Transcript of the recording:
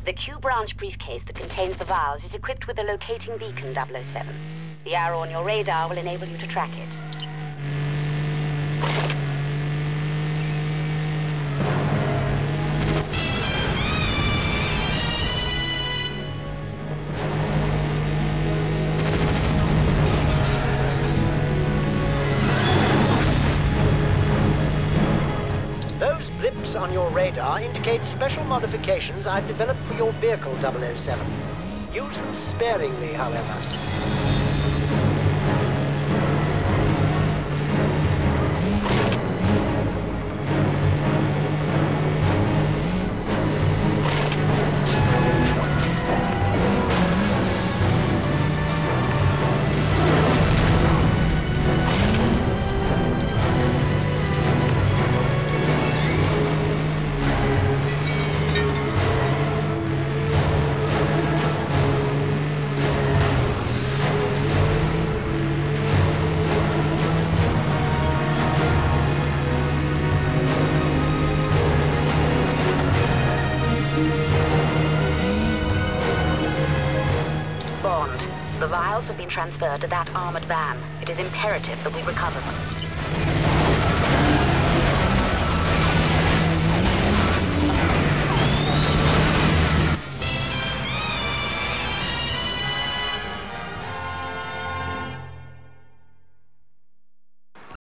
The Q-branch briefcase that contains the vials is equipped with a locating beacon, 007. The arrow on your radar will enable you to track it. Those blips on your radar indicate special modifications I've developed for your vehicle, 007. Use them sparingly, however. Bond, the vials have been transferred to that armored van. It is imperative that we recover them.